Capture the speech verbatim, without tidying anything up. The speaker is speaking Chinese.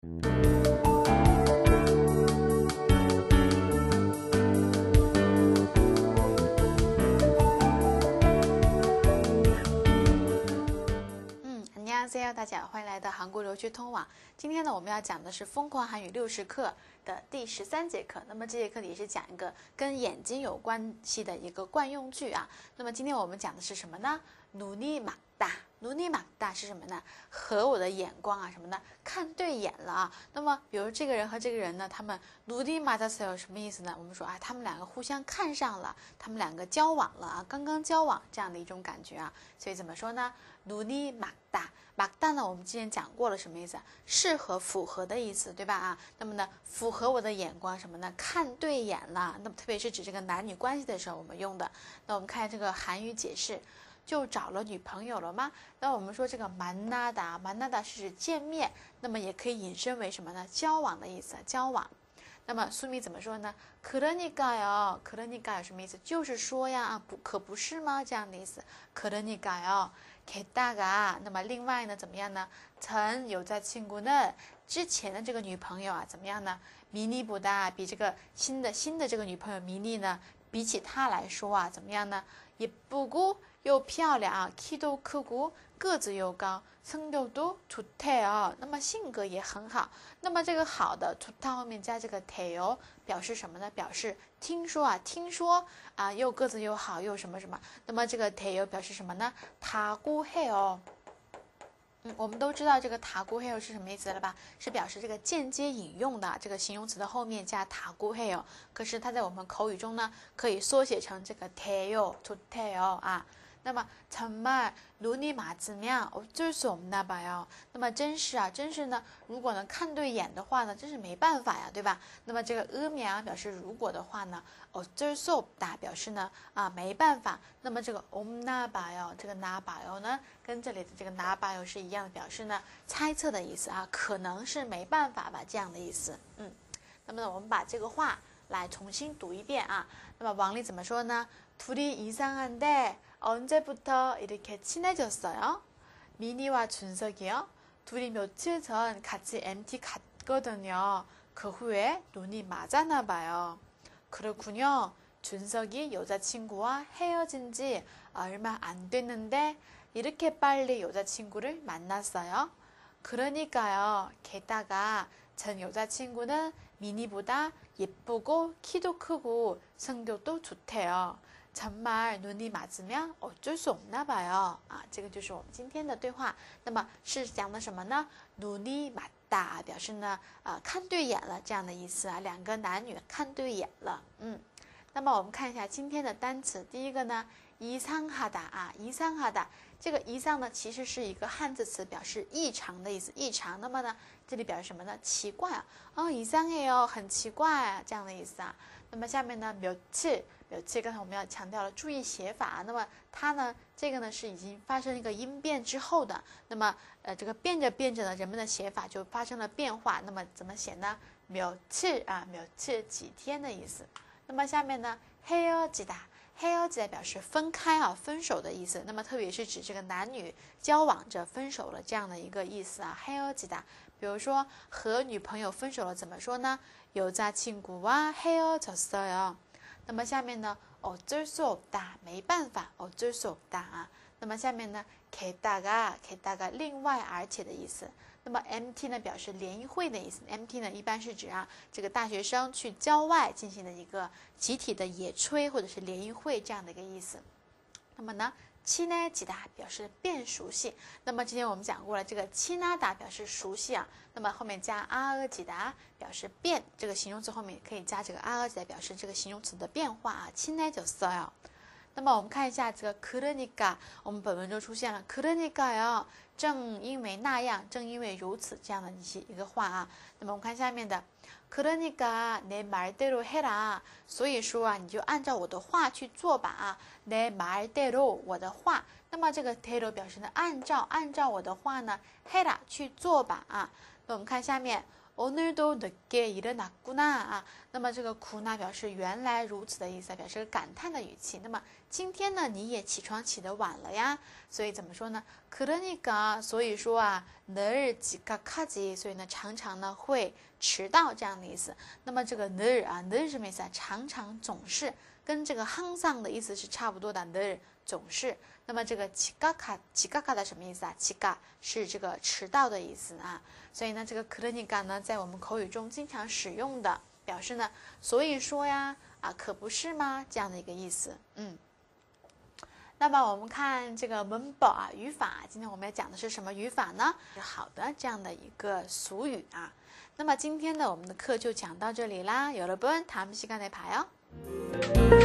안녕하세요，大家欢迎来到韩国留学通网。今天呢，我们要讲的是疯狂韩语六十课的第十三节课。那么这节课里也是讲一个跟眼睛有关系的一个惯用句啊。那么今天我们讲的是什么呢？눈이 맞다，눈이 맞다是什么呢？和我的眼光啊，什么呢？看对眼了啊。那么比如这个人和这个人呢，他们눈이 맞았어요什么意思呢？我们说啊，他们两个互相看上了，他们两个交往了啊，刚刚交往这样的一种感觉啊。所以怎么说呢？눈이 맞다。맞다呢，我们之前讲过了，什么意思啊？适合、符合的意思，对吧？啊，那么呢，符合我的眼光，什么呢？看对眼了。那么特别是指这个男女关系的时候，我们用的。那我们看这个韩语解释，就找了女朋友了吗？那我们说这个만나다，만나다是指见面，那么也可以引申为什么呢？交往的意思，交往。那么苏米怎么说呢？그러니까요，그러니까요什么意思？就是说呀，啊，不可不是吗？这样的意思。그러니까요。게다가那么另外呢，怎么样呢？曾有在친구는之前的这个女朋友啊，怎么样呢？미니보다比这个新的新的这个女朋友미니呢，比起她来说啊，怎么样呢？예쁘고又漂亮，키도 크고个子又高，성격도 좋대요。那么性格也很好。那么这个好的좋다后面加这个돼요，表示什么呢？表示听说啊，听说啊，又个子又好，又什么什么。那么这个돼요表示什么呢？다고 해요。嗯，我们都知道这个다고 해요是什么意思了吧？是表示这个间接引用的这个形容词的后面加다고 해요。可是它在我们口语中呢，可以缩写成这个돼요、좋대요啊。那么정말 눈이 맞으면 어쩔 수 없나 봐요。那么真是啊，真是呢，如果能看对眼的话呢，真是没办法呀，对吧？那么这个으면表示如果的话呢，어쩔 수 없다表示呢啊没办法。那么这个없나 봐요，这个나 봐요呢，跟这里的这个나 봐요是一样的，表示呢猜测的意思啊，可能是没办法吧这样的意思。嗯，那么呢，我们把这个话来重新读一遍啊。那么王丽怎么说呢？둘이 이상한데 언제부터 이렇게 친해졌어요? 미니와 준석이요? 둘이 며칠 전 같이 엠티 갔거든요. 그 후에 눈이 맞았나 봐요. 그렇군요. 준석이 여자친구와 헤어진 지 얼마 안 됐는데 이렇게 빨리 여자친구를 만났어요? 그러니까요. 게다가 전 여자친구는 미니보다 예쁘고 키도 크고 성격도 좋대요. 정말 눈이 맞으면 어쩔 수 없나 봐요。啊，这个就是我们今天的对话。那么是讲的什么呢？눈이 맞다表示呢，呃，看对眼了这样的意思啊，两个男女看对眼了。嗯，那么我们看一下今天的单词，第一个呢，이상하다啊，이상하다这个이상呢，其实是一个汉字词，表示异常的意思，异常。那么呢，这里表示什么呢？奇怪啊，哦，이상해요，很奇怪啊，这样的意思啊。那么下面呢，며칠，며칠刚才我们要强调了，注意写法。那么它呢，这个呢是已经发生一个音变之后的。那么呃，这个变着变着呢，人们的写法就发生了变化。那么怎么写呢？며칠啊，며칠几天的意思。那么下面呢，헤어지다。헤어지다表示分开啊，分手的意思。那么特别是指这个男女交往着分手了这样的一个意思啊。헤어지다，比如说和女朋友分手了怎么说呢？여자친구와 헤어졌어요。那么下面呢，어쩔 수 없다，没办法，어쩔 수 없다啊。那么下面呢，게다가，게다가另外而且的意思。那么 엠티 呢表示联谊会的意思 ，엠티 呢一般是指啊这个大学生去郊外进行的一个集体的野炊或者是联谊会这样的一个意思。那么呢，친해지다表示变熟悉。那么之前我们讲过了，这个친하다表示熟悉啊，那么后面加아으지다表示变，这个形容词后面可以加这个아으지다表示这个形容词的变化啊，친해졌어요。那么我们看一下这个그러니까，我们本文中出现了그러니까요，正因为那样，正因为如此这样的一些一个话啊。那么我们看下面的그러니까 내 말대로 해라，所以说啊，你就按照我的话去做吧啊。내 말대로我的话，那么这个대로表示呢按照，按照我的话呢해라去做吧啊。那我们看下面 오늘도 늦게 일어났구나啊，那么这个苦呢表示原来如此的意思，表示感叹的语气。那么今天呢你也起床起得晚了呀，所以怎么说呢？그러니까所以说啊，늘 지각하지，所以呢常常呢会迟到这样的意思。那么这个늘啊늘什么意思啊？常常总是，跟这个항상的意思是差不多的，늘总是。那么这个지각하 지각하的什么意思啊？지각是这个迟到的意思啊。所以呢，这个그러니까呢，在我们口语中经常使用的，表示呢，所以说呀，啊，可不是吗？这样的一个意思。嗯，那么我们看这个文法啊，语法，今天我们要讲的是什么语法呢？好的，这样的一个俗语啊。那么今天呢，我们的课就讲到这里啦，여러분，다음시간에봐요。